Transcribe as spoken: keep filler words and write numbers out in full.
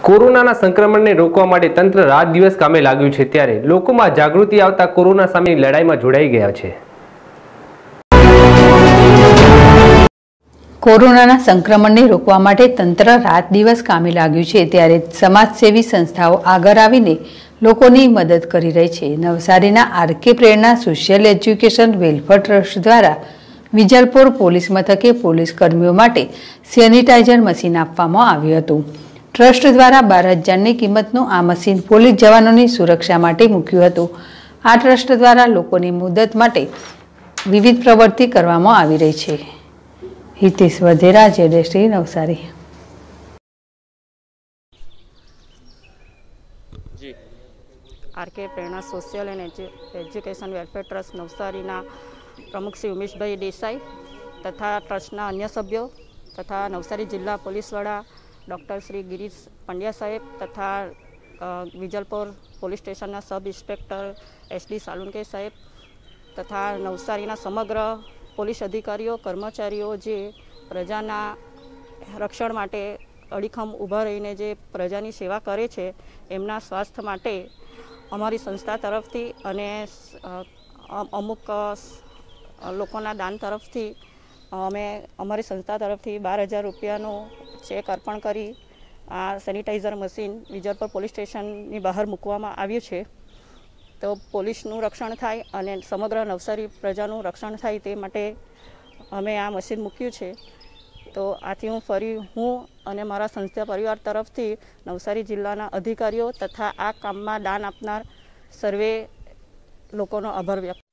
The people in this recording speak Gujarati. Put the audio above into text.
કોરોનાના સંક્રમણને રોકવા માટે તંત્ર રાત દિવસ કામે લાગ્યું છે, ત્યારે લોકોમાં જાગૃતિ આવતા કોરોના સામેની લડાઈમાં જોડાઈ ગયા છે. કોરોનાના સંક્રમણને રોકવા માટે તંત્ર રાત દિવસ કામે લાગ્યું છે, ત્યારે સમાજસેવી સંસ્થાઓ આગળ આવીને લોકોની મદદ કરી રહી છે. નવસારીના RK Prerna social education welfare trust દ્વારા વિજલપોર પોલીસ મથકે પોલીસ કર્મીઓ માટે સેનિટાઈઝર મશીન આપવામાં આવ્યું હતું. ટ્રસ્ટ દ્વારા બાર હજારની કિંમતનું આ મશીન પોલીસ જવાનોની સુરક્ષા માટે મૂક્યું હતું. આ ટ્રસ્ટ દ્વારા લોકોની મદદ માટે વિવિધ પ્રવૃત્તિ કરવામાં આવી રહી છે. હિતેશ વધેરા, જેડેશ્રી, Navsari. RK Prerna social and education welfare trust નવસારીના પ્રમુખ શ્રી ઉમેશભાઈ દેસાઈ તથા ટ્રસ્ટના અન્ય સભ્યો તથા નવસારી જિલ્લા પોલીસ વડા ડૉક્ટર શ્રી ગિરીશ પંડ્યા સાહેબ તથા વિજલપોર પોલીસ સ્ટેશનના sub inspector S D Salunke સાહેબ તથા નવસારીના સમગ્ર પોલીસ અધિકારીઓ કર્મચારીઓ જે પ્રજાના રક્ષણ માટે અડીખમ ઊભા રહીને જે પ્રજાની સેવા કરે છે, એમના સ્વાસ્થ્ય માટે અમારી સંસ્થા તરફથી અને અમુક લોકોના દાન તરફથી અમે અમારી સંસ્થા તરફથી બાર હજાર રૂપિયાનો ચેક અર્પણ કરી આ સેનિટાઈઝર મશીન વિજલપોર પોલીસ સ્ટેશનની બહાર મૂકવામાં આવ્યું છે. તો પોલીસનું રક્ષણ થાય અને સમગ્ર નવસારી પ્રજાનું રક્ષણ થાય તે માટે અમે આ મશીન મૂક્યું છે. તો આથી હું ફરી હું અને મારા સંસ્થા પરિવાર તરફથી નવસારી જિલ્લાના અધિકારીઓ તથા આ કામમાં દાન આપનાર સર્વે લોકોનો આભાર વ્યક્ત